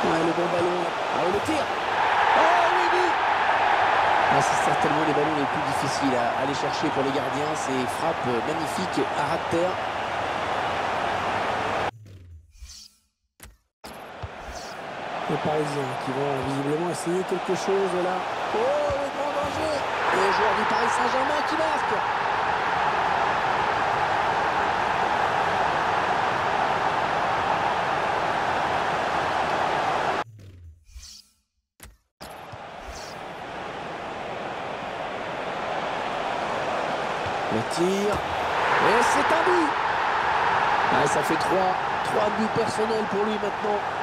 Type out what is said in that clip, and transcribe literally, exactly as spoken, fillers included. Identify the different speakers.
Speaker 1: Ouais, le bon ballon. Ah, le tir. Oh, oui, but. Ah, c'est certainement les ballons les plus difficiles à aller chercher pour les gardiens. Ces frappes magnifiques à ras de terre. Les Parisiens qui vont visiblement essayer quelque chose là. Oh, le grand danger. Et le joueur du Paris Saint-Germain qui marque. Le tir. Et c'est un but. Ah, ça fait trois. Trois buts personnels pour lui maintenant.